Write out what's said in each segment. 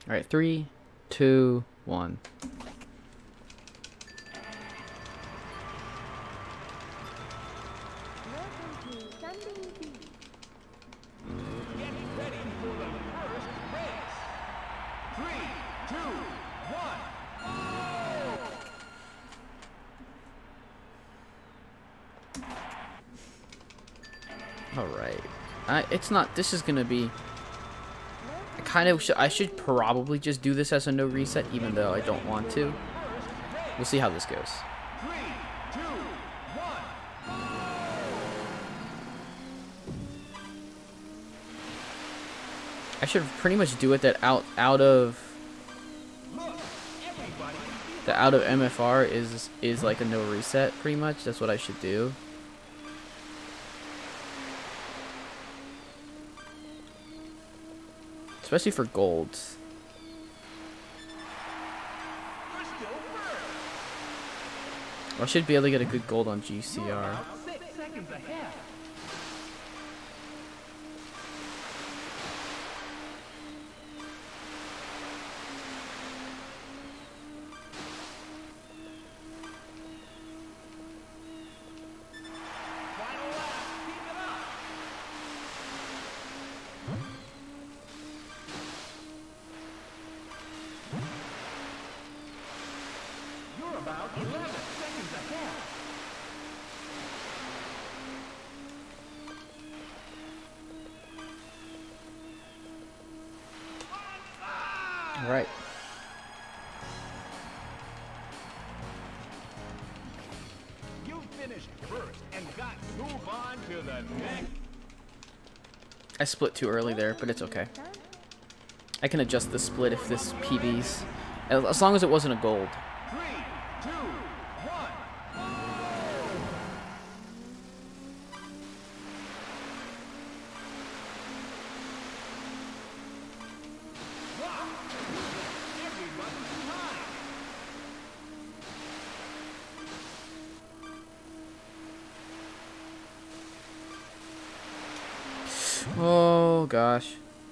All right, 3, 2, 1. All right. It's not. This is gonna be. I should probably just do this as a no reset, even though I don't want to. We'll see how this goes. I should pretty much do it that out of MFR is like a no reset, pretty much. That's what I should do. Especially for golds. I should be able to get a good gold on GCR. All right. You finished first and got to move on to the next. I split too early there, but it's okay. I can adjust the split if this PBs, as long as it wasn't a gold. 3, 2, 1. Oh gosh.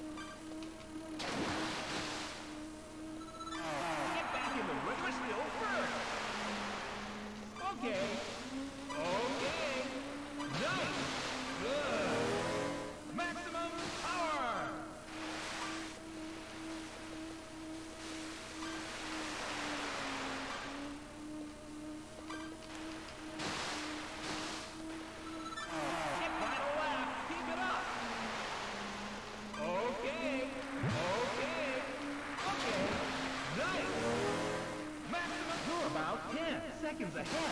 Seconds ahead.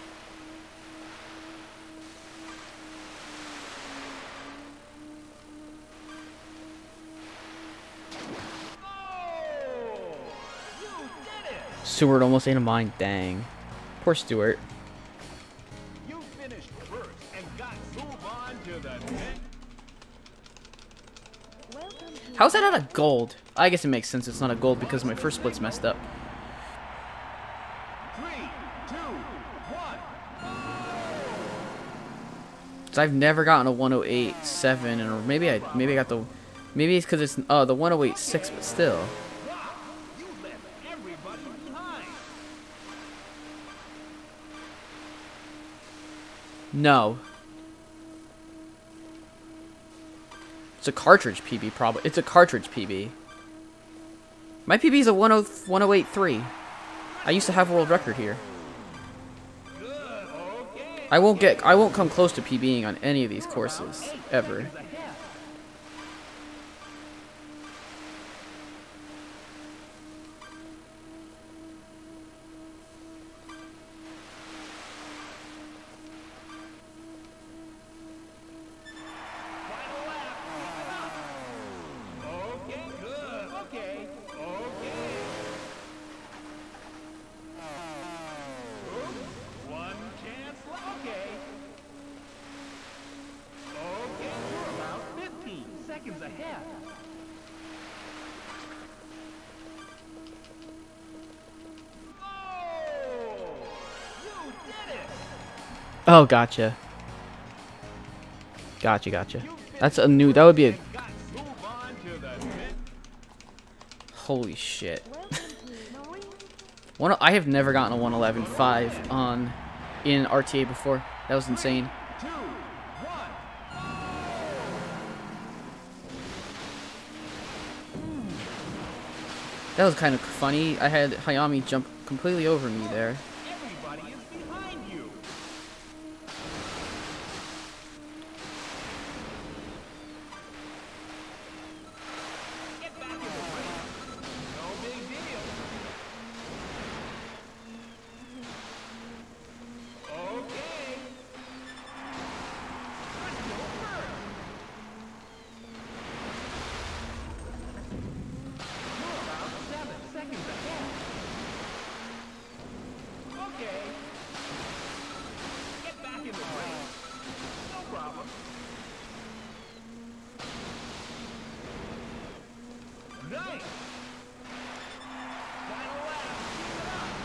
Oh, you did it. Stewart almost ate a mine. Dang. Poor Stewart. You finished first and got to move on to the next. How's that not a gold? I guess it makes sense it's not a gold because my first split's messed up. 3, 2, 1. So I've never gotten a 108.7, or maybe I got the, maybe it's because it's the 108.6, but still. You left everybody behind. No. It's a cartridge PB, probably. It's a cartridge PB. My PB is a 108.3. I used to have a world record here. I won't come close to PBing on any of these courses ever. Oh, gotcha. Gotcha. That's a new. That would be a. Holy shit. I have never gotten a 111.5 on in RTA before. That was insane. 2, 1. That was kind of funny. I had Hayami jump completely over me there. Everybody is behind you. Get back in the race. No big deal. Okay. Let's go first. You're about 7 seconds ahead. Okay. Get back in the race. No problem. Nice. Final lap. Keep it up.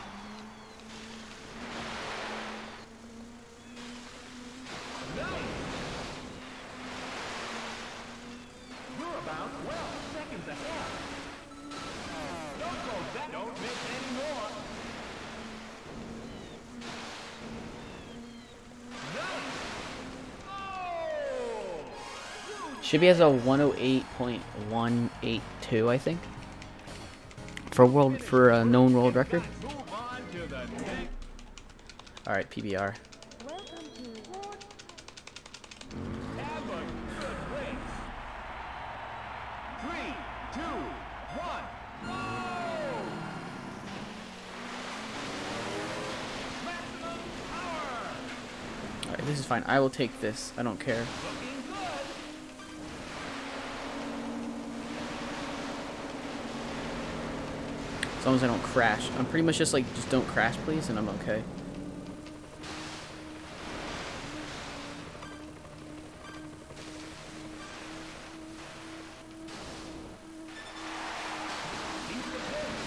Nice. You're about 12 seconds ahead. Don't go back. Don't miss any more. Nice. Oh! Shibby has a 108.182, I think, for a known world record. Move on to the next. All right, PBR. Have a good race. 3, 2, 1. Go! Maximum power. All right, this is fine. I will take this. I don't care. Looking good. As long as I don't crash. I'm pretty much just like, just don't crash, please, and I'm okay. Keep the pace.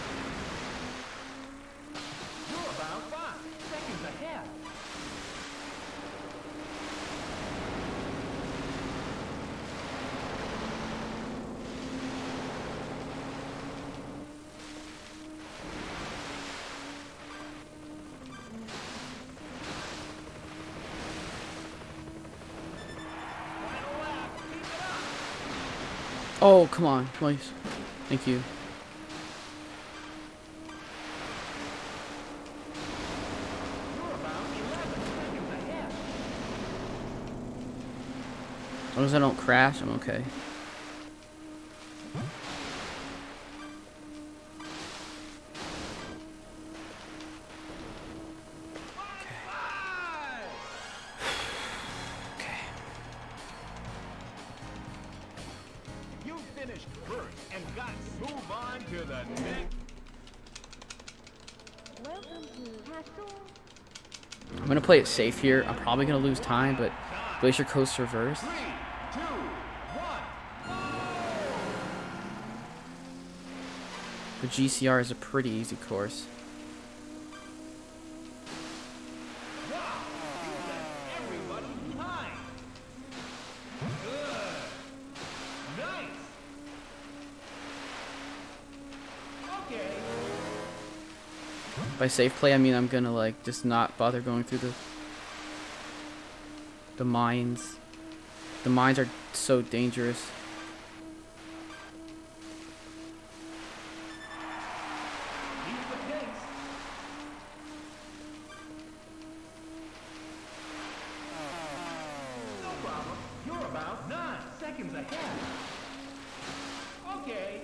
You're about 5 seconds ahead. Final lap. Keep it up. Oh, come on, please. Thank you. You're about 11 seconds ahead. As long as I don't crash, I'm okay. Okay. You finished first and got to move on to the next. I'm gonna play it safe here. I'm probably gonna lose time, but Glacier Coast reversed. 3, 2, 1. The GCR is a pretty easy course. Wow, you left everybody behind. Good. Nice. Okay. By safe play, I mean I'm gonna like just not bother going through the mines. The mines are so dangerous. Keep the pace. No problem. You're about 9 seconds ahead. Okay.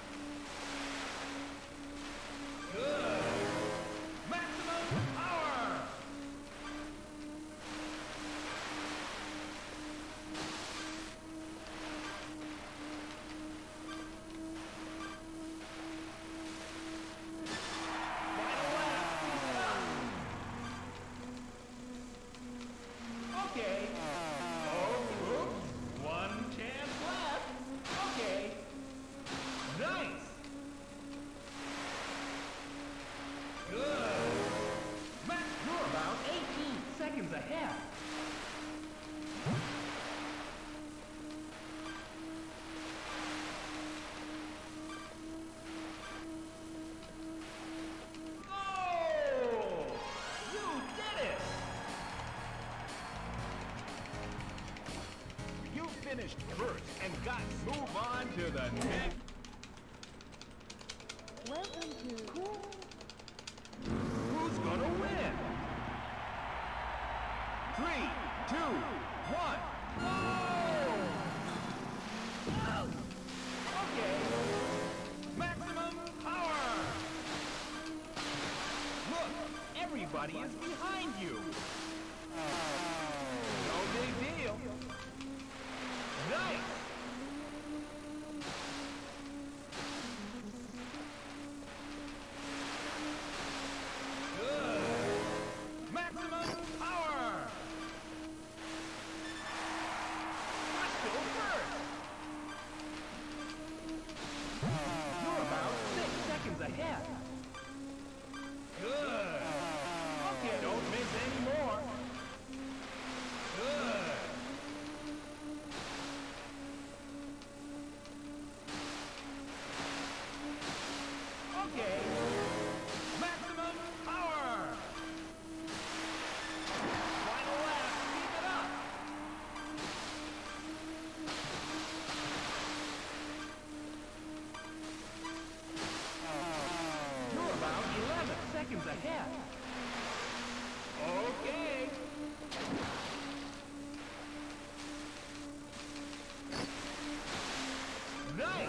Good. Maximum power. move on to the next. Welcome to Who's gonna win? 3, 2, 1. Oh! Okay. Maximum power. Look, everybody is behind you. No big deal. Nice. Good. Maximum power. Let's go first. You're about 6 seconds ahead. Good. Okay, don't miss any more. Good. Okay. Maximum power. Final lap. Keep it up. You're about 11 seconds ahead. Okay. Nice.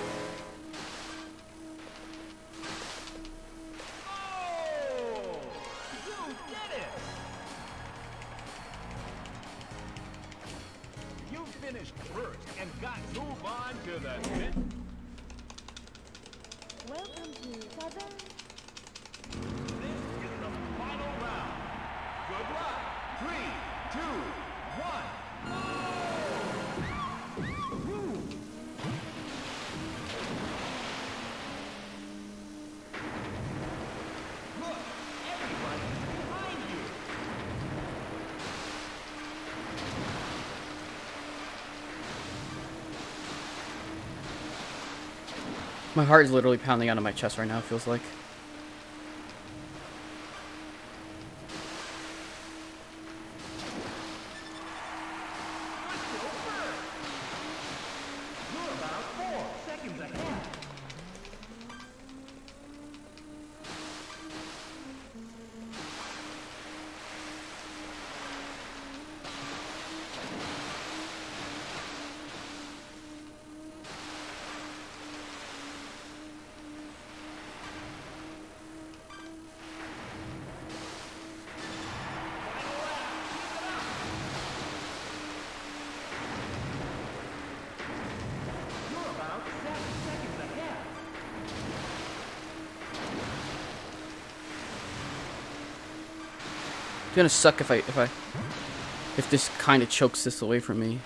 Oh! You did it! You finished first and got to move on to the next. Welcome to 7. This is the final round. Good luck. 3, 2, 1. Woo! Look, everybody's behind you. My heart is literally pounding out of my chest right now, it feels like. Let's go first. You're about 4 seconds ahead. You're about 7 seconds ahead. It's gonna suck if this kind of chokes this away from me.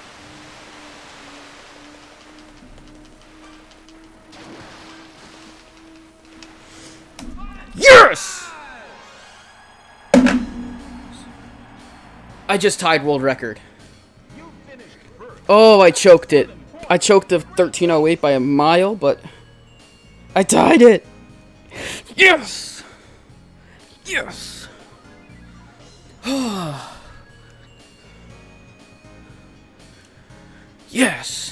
Yes! I just tied world record. You finished first. Oh, I choked it. I choked the 1308 by a mile, but I tied it. Yes! Yes! Yes!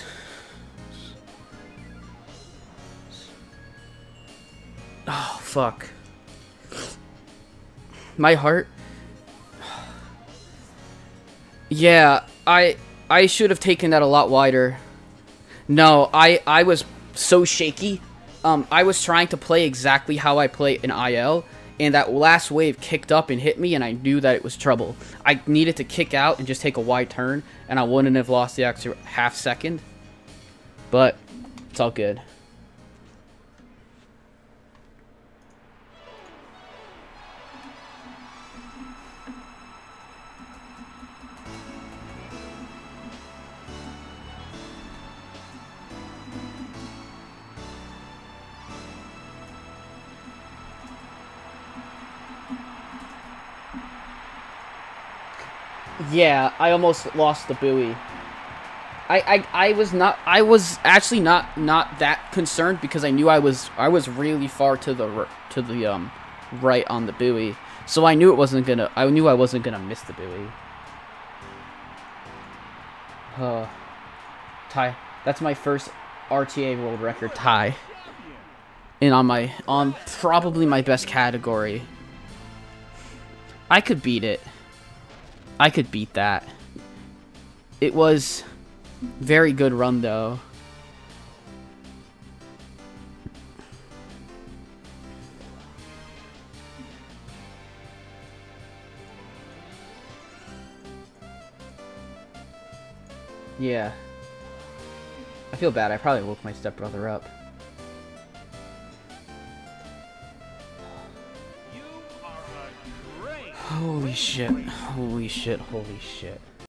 Oh, fuck. My heart. Yeah, I should have taken that a lot wider. No, I was so shaky. I was trying to play exactly how I play in IL, and that last wave kicked up and hit me, and I knew that it was trouble. I needed to kick out and just take a wide turn, and I wouldn't have lost the extra half second. But it's all good. Yeah, I almost lost the buoy. I was actually not that concerned because I knew I was really far to the right on the buoy. So I knew I wasn't gonna miss the buoy. Tie. That's my first RTA world record tie. And on probably my best category. I could beat it. I could beat that. It was very good run though. Yeah. I feel bad. I probably woke my stepbrother up. You are a great. Holy shit. Holy shit. Holy shit.